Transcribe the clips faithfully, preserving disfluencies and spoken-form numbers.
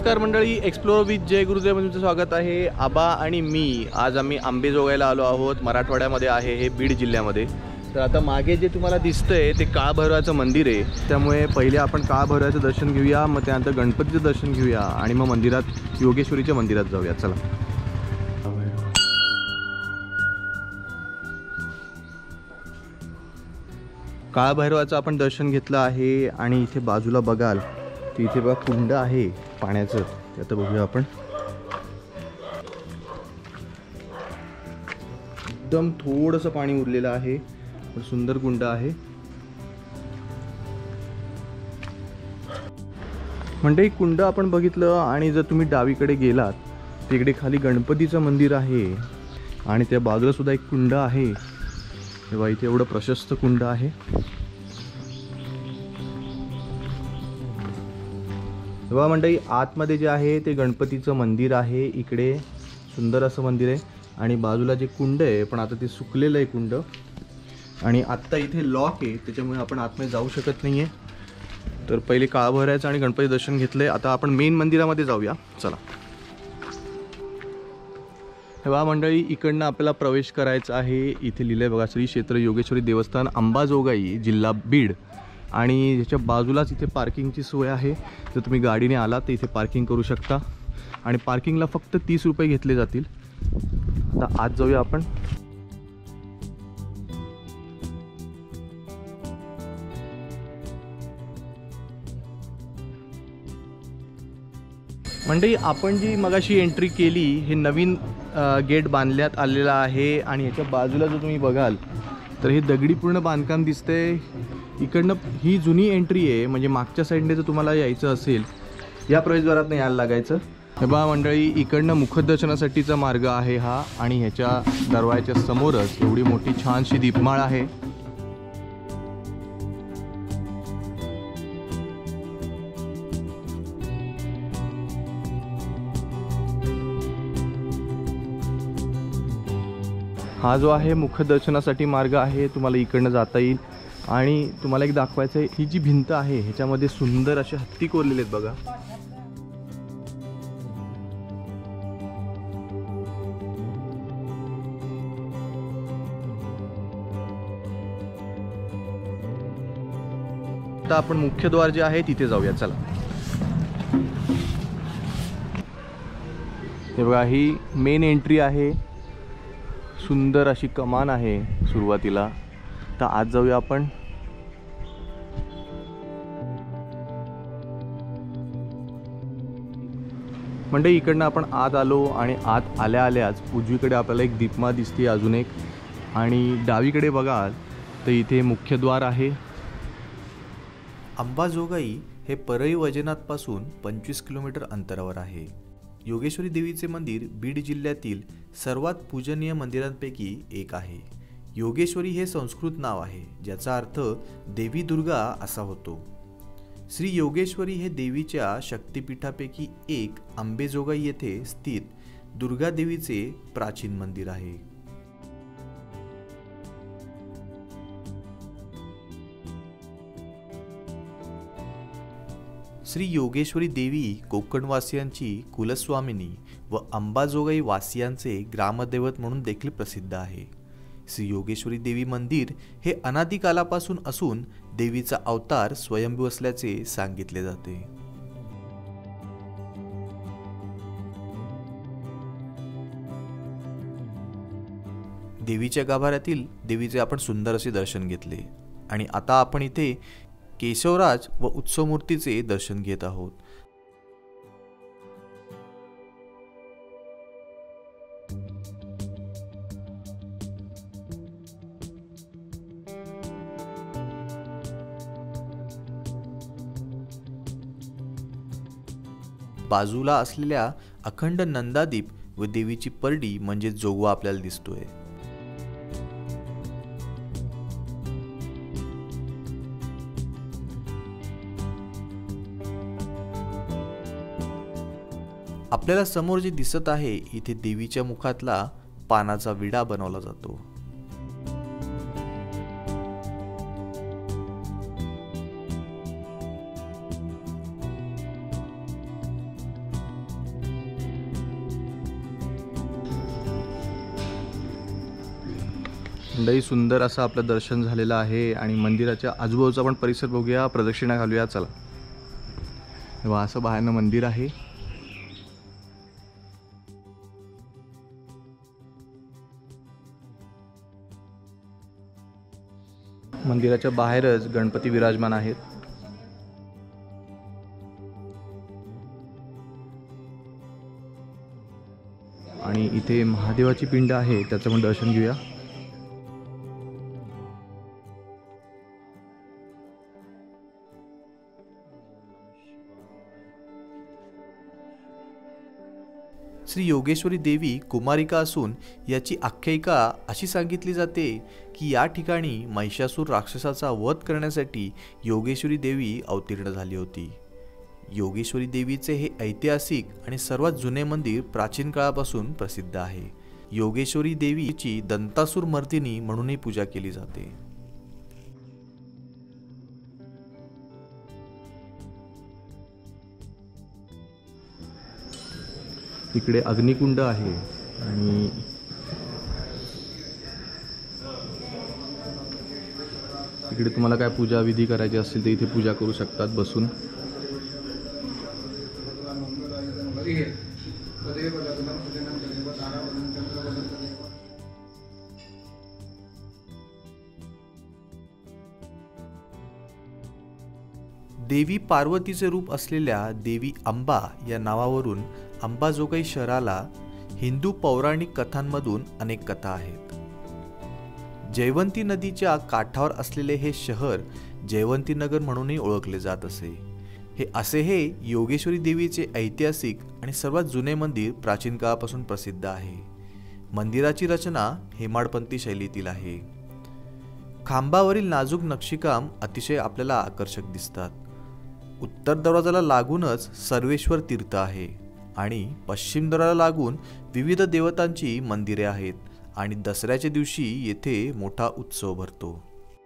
नमस्कार मंडळी, explore with जय गुरुदेव मध्ये तुमचं स्वागत आहे। आबा आणि मी आज आम्ही आंबेजोगाईला आलो आहोत। मराठवाड्यामध्ये आहे हे, बीड जिल्ह्यामध्ये। तर आता मागे जे तुम्हाला दिसतंय ते काळभैरवाचं मंदिर आहे। त्यामुळे पहिले आपण काळभैरवाचं दर्शन घेऊया, मग त्यानंतर गणपतीचं दर्शन घेऊया आणि मग मंदिरात योगेश्वरीच्या मंदिरात जाऊया। चला। काळभैरवाचं आपण दर्शन घेतलं आहे आणि इथे बाजूला बघाल तर इथे बघा कुंड आहे पाण्याचं, ते आता बघूया आपण। एकदम थोडंसं पाणी उरलेलं आहे, पण सुंदर कुंड आहे। म्हणजे कुंड आपण बघितलं आणि जर तुम्ही डावीकडे गेलात तिकडे खाली गणपतीचं मंदिर आहे आणि त्या बाजूला सुद्धा एक कुंड आहे। तेव्हा इथे एवढं प्रशस्त कुंड आहे। तेव्हा मंडळी आतमध्ये जे आहे ते गणपतीचं मंदिर आहे। इकडे सुंदर असं मंदिर आहे आणि बाजूला जे कुंड आहे, पण आता ते सुकलेलं आहे कुंड आणि आत्ता इथे लॉक आहे, त्याच्यामुळे आपण आतमध्ये जाऊ शकत नाही आहे। तर पहिले काळभैरवाचं आणि गणपती दर्शन घेतलंय, आता आपण मेन मंदिरामध्ये जाऊया। चला। तेव्हा मंडळी इकडनं आपल्याला प्रवेश करायचा आहे। इथे लिहिलंय बघा, श्री क्षेत्र योगेश्वरी देवस्थान अंबाजोगाई, जिल्हा बीड। आणि याच्या बाजूलाच इथे पार्किंगची सोय आहे। जर तुम्ही गाडीने आलात तर इथे पार्किंग करू शकता आणि पार्किंगला फक्त तीस रुपये घेतले जातील। आता आज जाऊया आपण। म्हणजे आपण जी मगाशी एंट्री केली, हे नवीन गेट बांधण्यात आलेला आहे आणि याच्या बाजूला जर तुम्ही बघाल तर हे दगडी पूर्ण बांधकाम दिसतंय। इकडनं ही जुनी एंट्री आहे, म्हणजे मागच्या साईडने जर तुम्हाला यायचं असेल या प्रवेशद्वारातून यायला लागायचं। हे बघा मंडळी, इकडनं मुखदर्शनासाठीचा मार्ग आहे हा आणि ह्याच्या दरवाजाच्या समोरच एवढी मोठी छानशी दीपमाळ आहे। हा जो आहे मुखदर्शनासाठी मार्ग आहे, तुम्हाला इकडनं जाता येईल। आणि तुम्हाला एक दाखवायचं आहे, ही जी भिंत आहे ह्याच्यामध्ये सुंदर असे हत्ती कोरलेले आहेत बघा। आता आपण मुख्य द्वार जे आहे तिथे जाऊया। चला। हे बघा, ही मेन एंट्री आहे। सुंदर अशी कमान आहे सुरुवातीला। तर आज जाऊया आपण। म्हणजे इकडनं आपण आत आलो आणि आत आल्या आल्याच उजवीकडे आपल्याला एक दीपमाळ दिसते अजून एक, आणि डावीकडे बघाल तर इथे मुख्यद्वार आहे। अंबाजोगाई हे परळी वैजनाथपासून पंचवीस किलोमीटर अंतरावर आहे। योगेश्वरी देवीचे मंदिर बीड जिल्ह्यातील सर्वात पूजनीय मंदिरांपैकी एक आहे। योगेश्वरी हे संस्कृत नाव आहे, ज्याचा अर्थ देवी दुर्गा असा होतो। श्री योगेश्वरी हे देवीच्या शक्तिपीठापैकी एक अंबेजोगाई येथे स्थित दुर्गा देवीचे प्राचीन मंदिर आहे। श्री योगेश्वरी देवी कोकणवासियांची कुलस्वामिनी व अंबाजोगाई वासियांचे ग्रामदैवत म्हणून देखील प्रसिद्ध आहे। श्री योगेश्वरी देवी मंदिर हे अनादी कालापासून असून देवीचा अवतार स्वयंभू असल्याचे सांगितले जाते। देवीच्या गाभाऱ्यातील देवीचे आपण सुंदर असे दर्शन घेतले आणि आता आपण इथे केशवराज व उत्सव मूर्तीचे दर्शन घेत आहोत। बाजूला असलेल्या अखंड नंदादीप व देवीची परडी म्हणजे जोगवा आपल्याला दिसतोय। आपल्याला समोर जे दिसत आहे, इथे देवीच्या मुखातला पानाचा विडा बनवला जातो। लई सुंदर असं आपलं दर्शन झालेलं आहे आणि मंदिराच्या आजूबाजूचा पण परिसर बघूया, प्रदक्षिणा घालूया चला. तेव्हा असं बाहेरनं मंदिर आहे. मंदिराच्या बाहेरच गणपती विराजमान आहेत. आणि इथे महादेवाची पिंड आहे, त्याचं पण दर्शन घेऊया. श्री योगेश्वरी देवी कुमारिका असून याची आख्यायिका अशी सांगितली जाते की या ठिकाणी महिषासूर राक्षसाचा वध करण्यासाठी योगेश्वरी देवी अवतीर्ण झाली होती. योगेश्वरी देवीचे हे ऐतिहासिक आणि सर्वात जुने मंदिर प्राचीन काळापासून प्रसिद्ध आहे. योगेश्वरी देवीची दंतासूर मर्दिनी म्हणूनही पूजा केली जाते. इकडे अग्निकुंड आहे आणि इकडे तुम्हाला काय पूजा विधी करायची असेल तर इथे पूजा करू शकतात बसून. देवी पार्वतीचे रूप असलेल्या देवी अंबा या नावावरून अंबाजोगाई शहराला हिंदू पौराणिक कथांमधून अनेक कथा आहेत. जयवंती नदीच्या काठावर असलेले हे शहर जयवंती नगर म्हणूनही ओळखले जात असे. हे असे हे योगेश्वरी देवीचे ऐतिहासिक आणि सर्वात जुने मंदिर प्राचीन काळापासून प्रसिद्ध आहे. मंदिराची रचना हेमाडपंथी शैलीतील आहे. खांबावरील नाजूक नक्षीकाम अतिशय आपल्याला आकर्षक दिसतात. उत्तर दरवाजाला लागूनच सर्वेश्वर तीर्थ आहे आणि पश्चिम दरवाजाला लागून विविध देवतांची मंदिरे आहेत आणि दसऱ्याच्या दिवशी येथे मोठा उत्सव भरतो.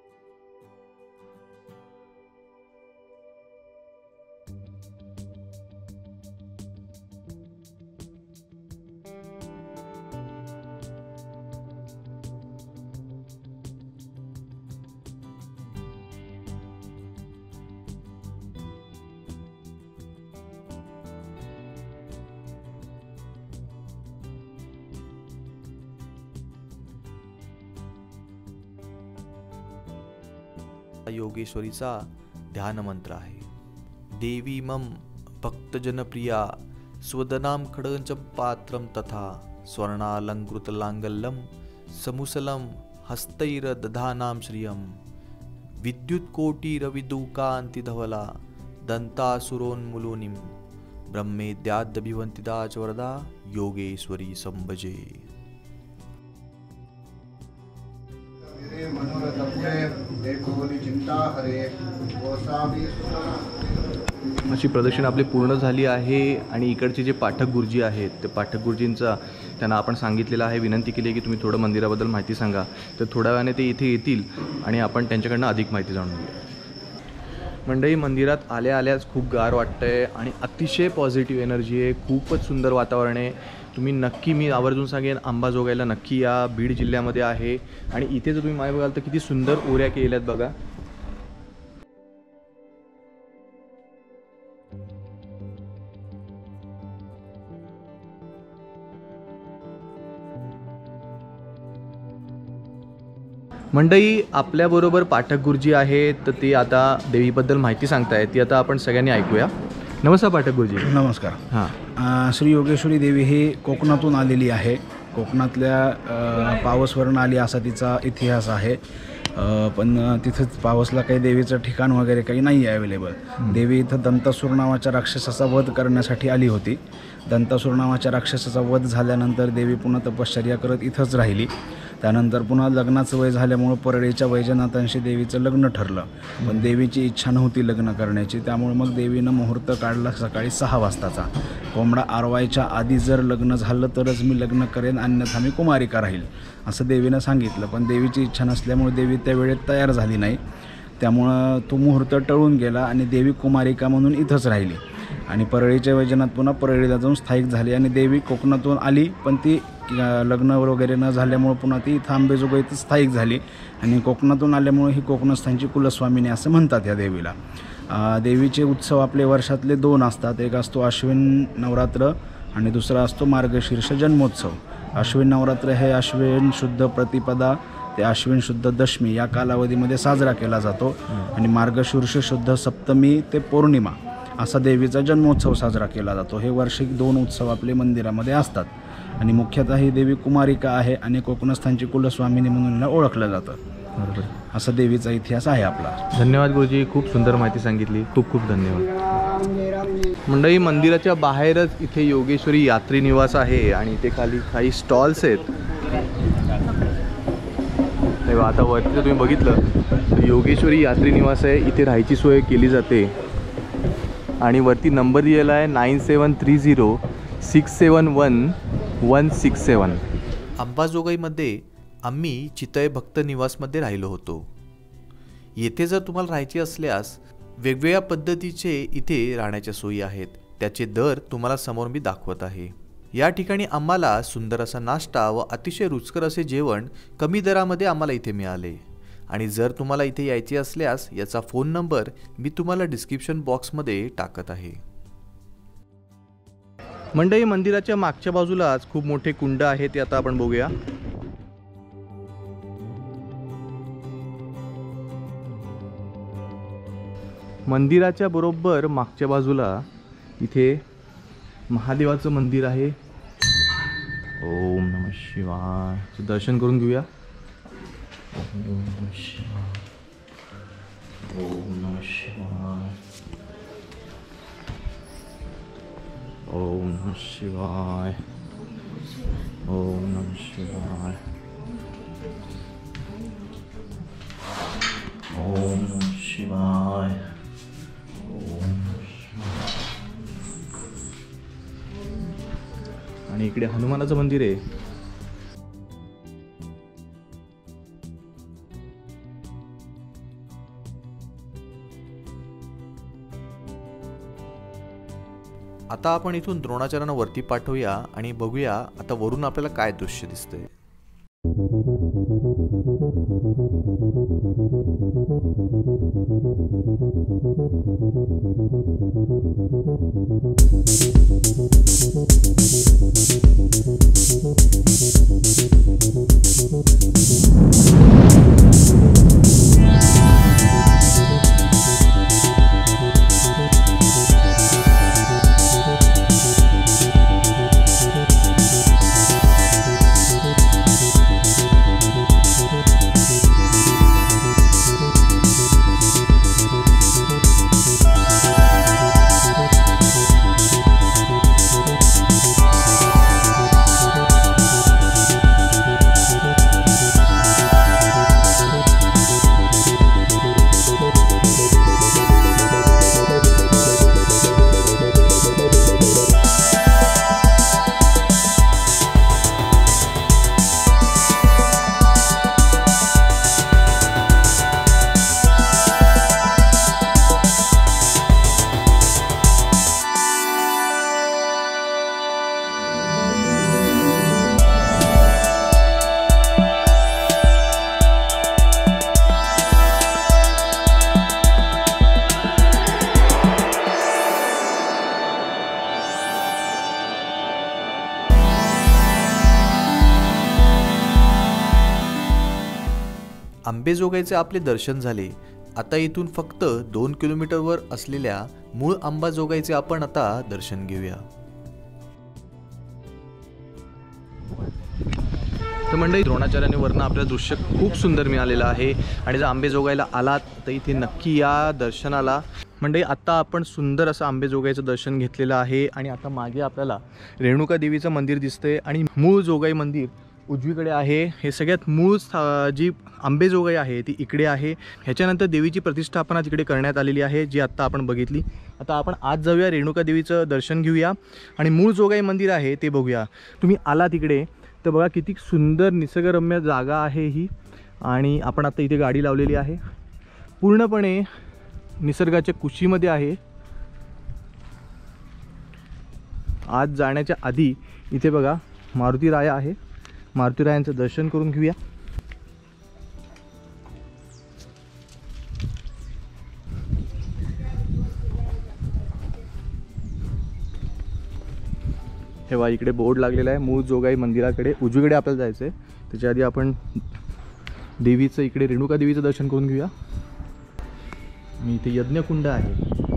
योगेश्वरीचा ध्यान मंत्र आहे. देवी मम भक्तजनप्रिया स्वदनाम खडंच पात्रम तथा स्वर्णालंकृत लांगल्यम समुसलम हस्तैर दधानाम श्रियम विद्युत्कोटी रविदुकांति धवला दंतासुरोन्मूलोनिम ब्रह्मेद्यादभिवंतिदा च वरदा योगेश्वरी संभजे. अशी प्रदक्षिणा आपली पूर्ण झाली आहे आणि इकडचे जे पाठक गुरुजी आहेत ते पाठक गुरुजींचा त्यांना आपण सांगितलेलं आहे, विनंती केली आहे की तुम्ही थोडं मंदिराबद्दल माहिती सांगा. तर थोड्या वेळाने ते इथे येतील आणि आपण त्यांच्याकडनं अधिक माहिती जाणून घेऊ. मंडळी, मंदिरात आल्या आल्याच खूप गार वाटतंय आणि अतिशय पॉझिटिव्ह एनर्जी आहे. खूपच सुंदर वातावरण आहे. तुम्ही नक्की, मी आवर्जून सांगेन, अंबाजोगाईला नक्की या. बीड जिल्ह्यामध्ये आहे आणि इथे जर तुम्ही मागे बघाल तर किती सुंदर ओऱ्या केल्यात बघा. मंडळी, आपल्याबरोबर पाठक गुरुजी आहेत तर ती आता देवीबद्दल माहिती सांगतायत. ती आता आपण सगळ्यांनी ऐकूया. नमस्कार पाठक गुरुजी. नमस्कार. हां, श्री योगेश्वरी देवी ही कोकणातून आलेली आहे. कोकणातल्या पावसवरून आली असा तिचा इतिहास आहे. पण तिथंच पावसला काही देवीचं ठिकाण वगैरे काही नाही आहे अवेलेबल. देवी इथं दंतासूर नावाच्या राक्षसाचा वध करण्यासाठी आली होती. दंतासूर नावाच्या राक्षसाचा वध झाल्यानंतर देवी पुन्हा तपश्चर्या करत इथंच राहिली. त्यानंतर पुन्हा लग्नाचं वय झाल्यामुळं परळीच्या वैजनाथांशी देवीचं लग्न ठरलं. पण देवीची इच्छा नव्हती लग्न करण्याची, त्यामुळे मग देवीनं मुहूर्त काढला सकाळी सहा वाजताचा. कोंबडा आरवायच्या आधी जर लग्न झालं तरच मी लग्न करेन, अन्यथा मी कुमारिका राहील असं देवीनं सांगितलं. पण देवीची इच्छा नसल्यामुळे देवी त्या वेळेत तयार झाली नाही. त्यामुळं तो मुहूर्त टळून गेला आणि देवी कुमारिका म्हणून इथंच राहिली आणि परळीच्या वैजनाथ पुन्हा परळीला जाऊन स्थायिक झाली आणि देवी कोकणातून आली. पण ती की लग्न वगैरे न झाल्यामुळं पुन्हा ती इथं अंबेजोगाईत स्थायिक झाली आणि कोकणातून आल्यामुळे ही कोकणस्थांची कुलस्वामिनी असं म्हणतात या देवीला. देवीचे उत्सव आपले वर्षातले दोन असतात. एक असतो अश्विन नवरात्र आणि दुसरा असतो मार्गशीर्ष जन्मोत्सव. अश्विन नवरात्र हे अश्विन शुद्ध प्रतिपदा ते अश्विन शुद्ध दशमी या कालावधीमध्ये साजरा केला जातो आणि मार्गशीर्ष शुद्ध सप्तमी ते पौर्णिमा असा देवीचा जन्मोत्सव साजरा केला जातो. हे वार्षिक दोन उत्सव आपले मंदिरामध्ये असतात आणि मुख्यतः ही देवी कुमारिका आहे आणि कोकणस्थांची कुलस्वामिनी म्हणून हिला ओळखलं जातं. बरोबर, असा देवीचा इतिहास आहे आपला. धन्यवाद गुरुजी, खूप सुंदर माहिती सांगितली. खूप खूप धन्यवाद. मंडळी, मंदिराच्या बाहेरच इथे योगेश्वरी यात्री निवास आहे आणि इथे खाली काही स्टॉल्स आहेत. तेव्हा आता वरती जर तुम्ही बघितलं तर योगेश्वरी यात्री निवास आहे. इथे राहायची सोय केली जाते आणि वरती नंबर दिलेला आहे nine seven three zero six seven one one six seven. अंबाजोगाईमध्ये आम्ही चितय भक्त निवासमध्ये राहिलो होतो. येथे जर तुम्हाला राहायचे असल्यास वेगवेगळ्या पद्धतीचे इथे राहण्याच्या सोयी आहेत. त्याचे दर तुम्हाला समोर मी दाखवत आहे. या ठिकाणी आम्हाला सुंदर असा नाश्ता व अतिशय रुचकर असे जेवण कमी दरामध्ये आम्हाला इथे मिळाले. आणि जर तुम्हाला इथे यायचे असल्यास याचा फोन नंबर मी तुम्हाला डिस्क्रिप्शन बॉक्समध्ये टाकत आहे. मंडळी, मंदिराच्या मागच्या बाजूलाच खूप मोठे कुंड आहे, ते आता आपण बघूया. मंदिराच्या बरोबर मागच्या बाजूला इथे महादेवाचं मंदिर आहे. ओम नमः शिवाय. दर्शन करून घेऊया. ओम नमः शिवाय. ओम नमः शिवाय. ओम नमः शिवाय. ओम नमः शिवाय. ओम नमः शिवाय. आणि इकडे हनुमानाचं मंदिर आहे. आता आपण इथून द्रोणाचार्यांना वरती पाठवूया आणि बघूया आता वरून आपल्याला काय दृश्य दिसतंय. अंबेजोगाईचे आपले दर्शन झाले. आता इथून फक्त दोन किलोमीटरवर असलेल्या मूळ अंबाजोगाईचे आपण आता दर्शन घेऊया. तर मंडळी, द्रोणाचार्याने वरनं आपल्याला दृश्य खूप सुंदर मिळालेलं आहे आणि जर अंबेजोगाईला आलात तर इथे नक्की या दर्शनाला. मंडळी, आता आपण सुंदर असं अंबेजोगाईचं दर्शन घेतलेलं आहे आणि आता मागे आपल्याला रेणुका देवीचं मंदिर दिसतंय आणि मूळ जोगाई मंदिर उजवीकडे आहे. हे सगळ्यात मूळ जी अंबेजोगाई आहे ती इकडे आहे. ह्याच्यानंतर देवीची प्रतिष्ठापना तिकडे करण्यात आलेली आहे, जी आत्ता आपण बघितली. आता आपण आज जाऊया, रेणुका देवीचं दर्शन घेऊया आणि मूळ जोगाई मंदिर आहे ते बघूया. तुम्ही आला तिकडे तर बघा किती सुंदर निसर्गरम्य जागा आहे ही. आणि आपण आता इथे गाडी लावलेली आहे, पूर्णपणे निसर्गाच्या कुशीमध्ये आहे. आज जाण्याच्या आधी इथे बघा मारुती राया आहे, मारुती रायांचं दर्शन करून घेऊया. हे वा इकडे बोर्ड लागलेला आहे मूळ जोगाई मंदिराकडे, उजवीकडे आपल्याला जायचं आहे. त्याच्या आधी आपण देवीचं इकडे रेणुका देवीचं दर्शन करून घेऊया. आणि इथे यज्ञकुंड आहे.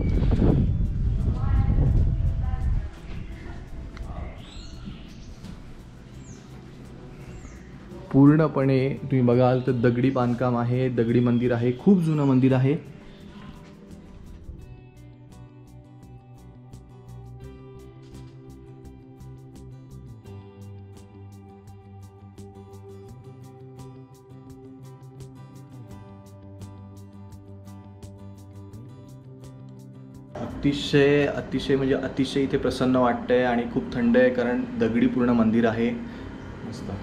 पूर्णपणे तुम्ही बघाल तर दगडी बांधकाम आहे, दगडी मंदिर आहे, खूप जुनं मंदिर आहे. अतिशय अतिशय म्हणजे अतिशय इथे प्रसन्न वाटतंय आणि खूप थंड आहे, कारण दगडी पूर्ण मंदिर आहे. मस्त.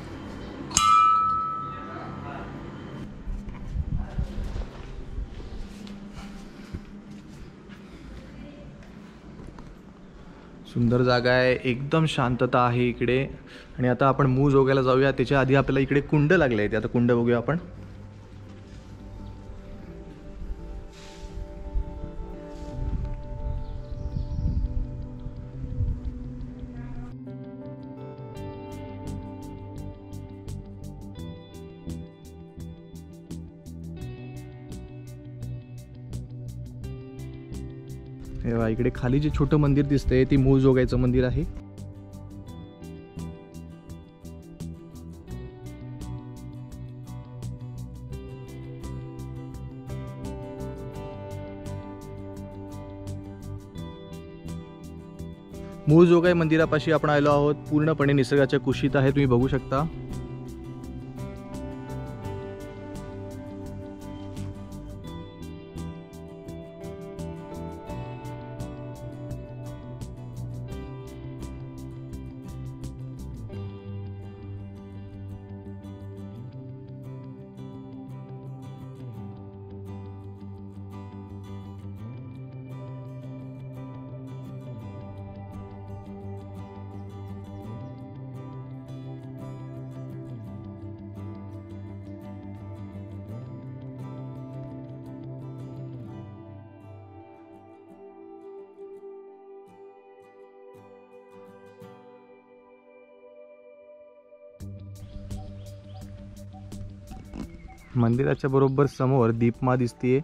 सुंदर जागा आहे, एकदम शांतता आहे इकडे. आणि आता आपण मूळ जोगायला जाऊया. त्याच्या आधी आपल्याला इकडे कुंड लागले आहेत, आता कुंड बघूया आपण. इकडे खाली जे छोटं मंदिर दिसतंय ते मूळ जोगाईचं मंदिर आहे. मूळ जोगाई मंदिरापाशी आपण आलो आहोत. पूर्णपणे निसर्गाच्या कुशीत आहे, तुम्ही बघू शकता. मंदिराच्या बरोबर समोर दीपमा दिसतीये.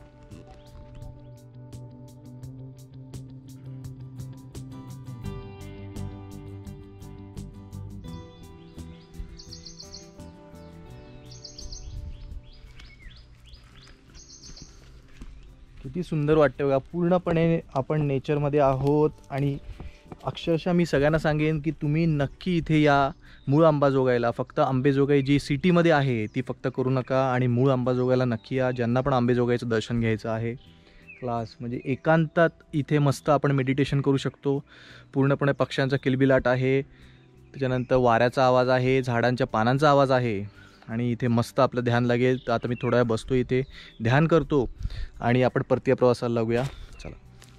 किती सुंदर वाटते बघा. पूर्णपणे आपण नेचरमध्ये आहोत. आणि अक्षरशः मी सगळ्यांना सांगेन की तुम्ही नक्की इथे या मूळ अंबाजोगाईला. फक्त अंबेजोगाई जी सिटीमध्ये आहे ती फक्त करू नका, आणि मूळ अंबाजोगाईला नक्की या. ज्यांना पण अंबेजोगाईचं दर्शन घ्यायचं आहे, क्लास म्हणजे एकांतात इथे मस्त आपण मेडिटेशन करू शकतो. पूर्णपणे पक्ष्यांचा किलबिलाट आहे, त्याच्यानंतर वाऱ्याचा आवाज आहे, झाडांच्या पानांचा आवाज आहे, आणि इथे मस्त आपलं ध्यान लागेल. तर आता मी थोडा वेळ बसतो इथे, ध्यान करतो, आणि आपण परतीय प्रवासाला लागूया. चला.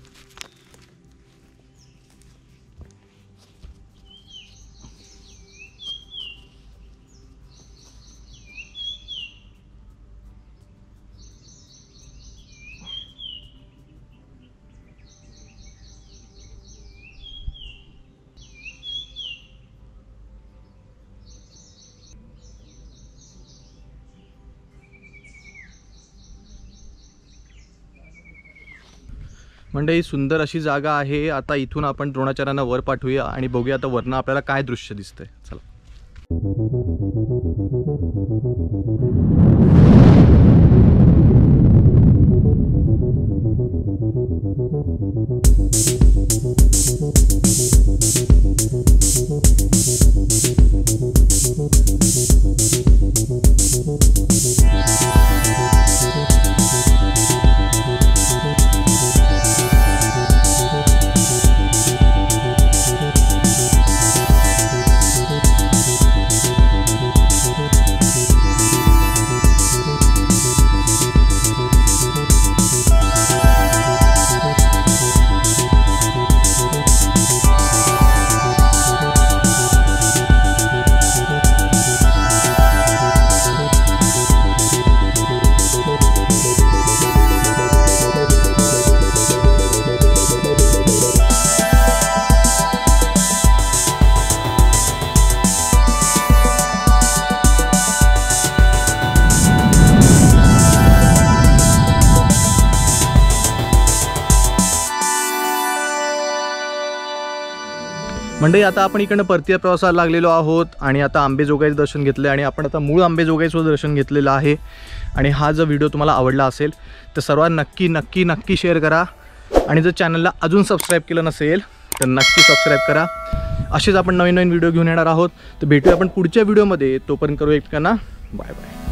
मंडळी, सुंदर अशी जागा आहे. आता इथून आपण द्रोणाचार्यांना वर पाठवूया आणि बघूया आता वरनं आपल्याला काय दृश्य दिसतंय. चला. म्हणजे आता आपण इकडनं परतीय प्रवासाला लागलेलो आहोत आणि आता अंबेजोगाईचं दर्शन घेतलं आणि आपण आता मूळ अंबेजोगाईचं दर्शन घेतलेलं आहे. आणि हा जर व्हिडिओ तुम्हाला आवडला असेल तर सर्वांना नक्की नक्की नक्की शेअर करा आणि जर चॅनलला अजून सबस्क्राईब केलं नसेल तर नक्की सबस्क्राईब करा. असेच आपण नवीन नवीन व्हिडिओ घेऊन येणार आहोत. तर भेटूया आपण पुढच्या व्हिडिओमध्ये. तोपर्यंत करू एकमेकांना बाय बाय.